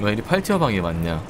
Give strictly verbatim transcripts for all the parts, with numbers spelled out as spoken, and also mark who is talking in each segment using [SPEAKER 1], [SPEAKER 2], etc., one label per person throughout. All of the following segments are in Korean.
[SPEAKER 1] 왜 이리 팔 티어 방이 많냐?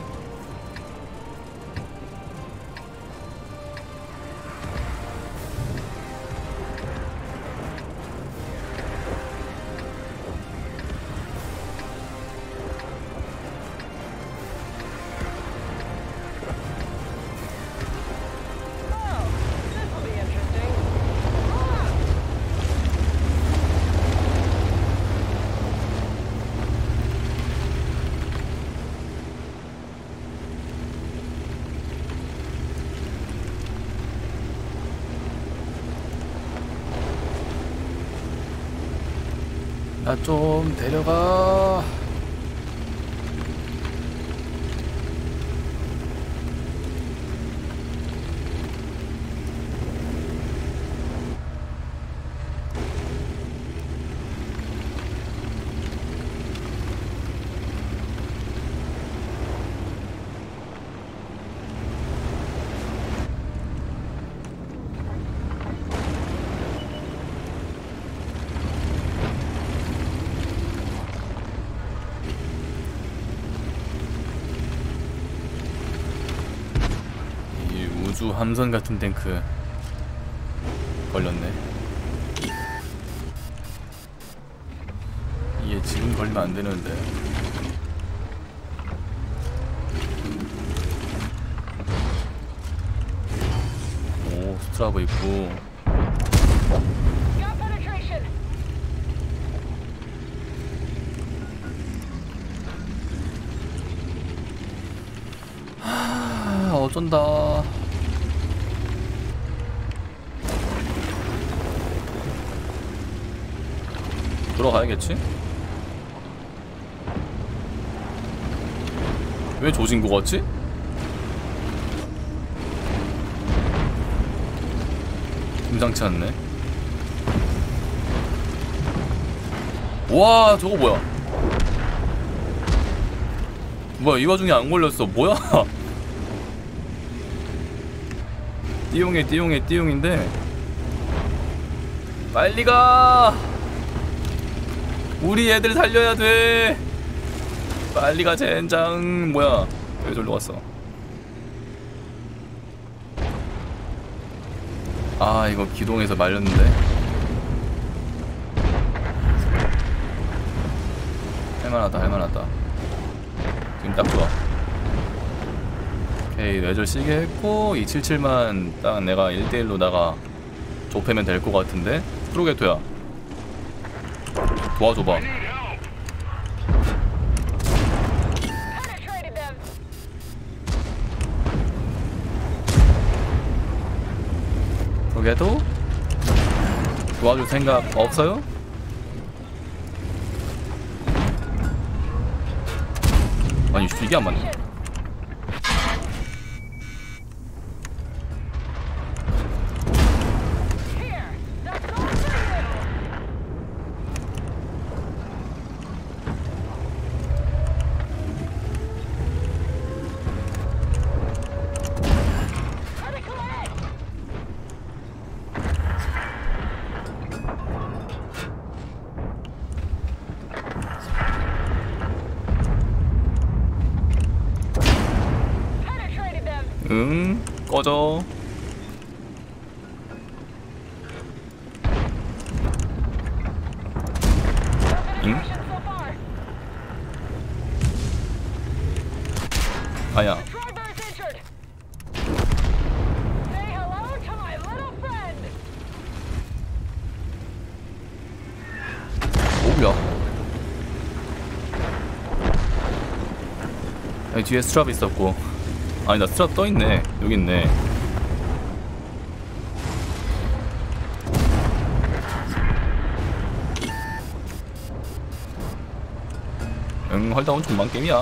[SPEAKER 1] 나 좀 데려가. 우주 함선 같은 탱크 걸렸네. 이게 지금 걸리면 안 되는데. 오, 스트라브 있고. 하, 어쩐다. 들어가야겠지? 왜 조진 거 같지? 심상치 않네. 와, 저거 뭐야? 뭐야, 이 와중에 안 걸렸어. 뭐야? 띠용해, 띠용해, 띠용인데. 빨리 가! 우리 애들 살려야 돼. 빨리 가 젠장. 뭐야, 왜 저리로 갔어? 아, 이거 기동해서 말렸는데. 할만하다, 할만하다. 지금 딱 좋아. 오케이, 뇌절 시계 했고 이백칠십칠만 딱 내가 일 대 일로다가 좁히면 될 것 같은데. 프로게토야, 도와줘봐. 프로게토? 도와줄 생각 없어요? 아니, 이게 안 맞네. 응, 꺼져. 응? 아야. 오우야. 여기 뒤에 스트랍 있었고. 아니, 나 스트랍 떠있네. 여기 있네. 응, 헐다운 존만 게임이야.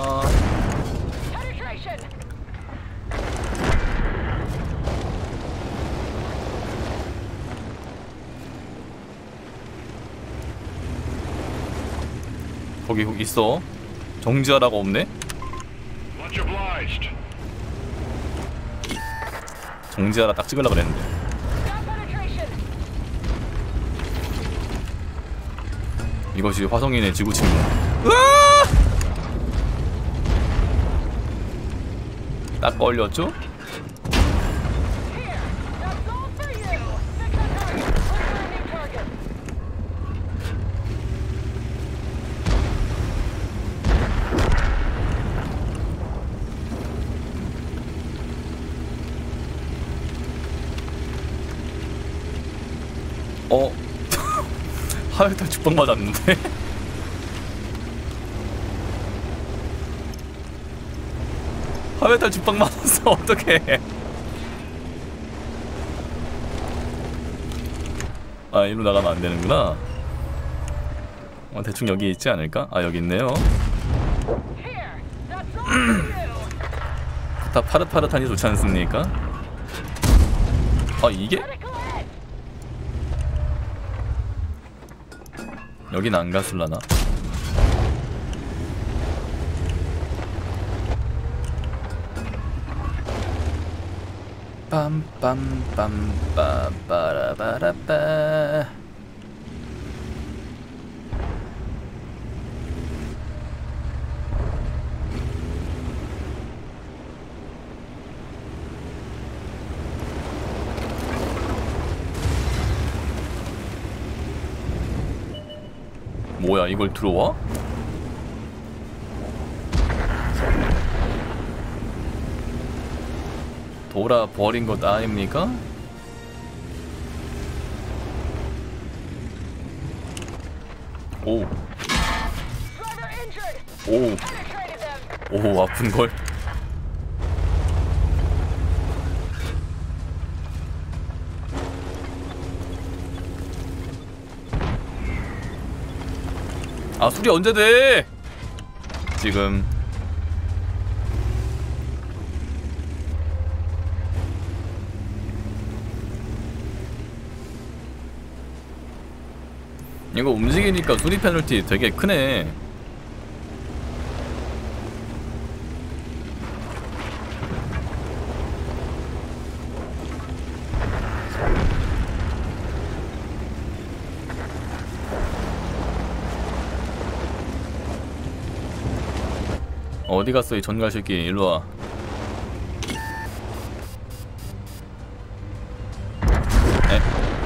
[SPEAKER 1] 거기 있어. 정지하라고 없네? 정지하라 딱 찍으려고 그랬는데. 이것이 화성인의 지구 침공. 으아! 딱 걸렸죠? 어? 하여튼 죽방 맞았는데? 하여튼 죽방 맞았어. 어떡해. 아, 이리로 나가면 안 되는구나. 어, 대충 여기 있지 않을까? 아, 여기 있네요. 다 파릇파릇하니 좋지 않습니까? 아, 이게? 여긴 안 갔을라나? 빰빰빰빰빠라바라빠. 뭐야, 이걸 들어와? 돌아버린 것 아닙니까? 오. 오. 오, 아픈걸? 아, 수리 언제 돼? 지금. 이거 움직이니까 수리 페널티 되게 크네. 어디 갔어 이 전갈 새끼. 일로 와. 에.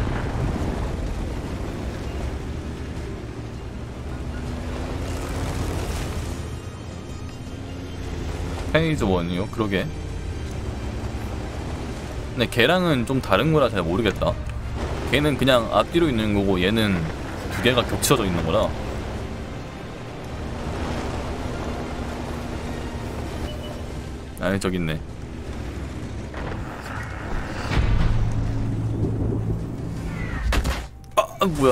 [SPEAKER 1] 페이즈 원이요? 그러게. 근데 걔랑은 좀 다른 거라 잘 모르겠다. 걔는 그냥 앞뒤로 있는 거고 얘는 두 개가 겹쳐져 있는 거라. 아니, 저기 있네. 아, 아 뭐야.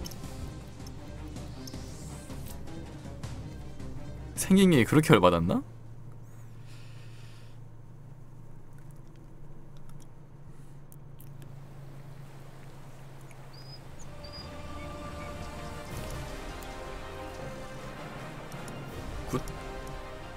[SPEAKER 1] 생긴 게 그렇게 열받았나?